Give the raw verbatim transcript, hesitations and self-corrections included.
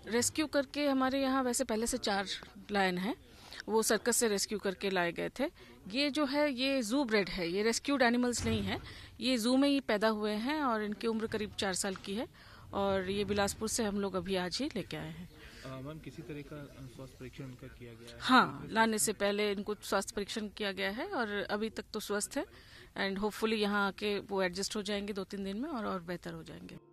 Rescue करके हमारे यहाँ वैसे पहले से चार लायन हैं, वो सर्कस से रेस्क्यू करके लाए गए थे। ये जो है ये जू ब्रेड है, ये रेस्क्यूड एनिमल्स नहीं है, ये जू में ही पैदा हुए हैं और इनकी उम्र करीब चार साल की है और ये बिलासपुर से हम लोग अभी आज ही लेके आए हैं। मैम किसी तरह का स्वास्थ्य परीक्षण उनका किया गया है? हाँ, लाने से पहले इनको स्वास्थ्य परीक्षण किया गया है और अभी तक तो स्वस्थ है एंड होपफुली यहाँ आके वो एडजस्ट हो जाएंगे दो तीन दिन में और और बेहतर हो जाएंगे।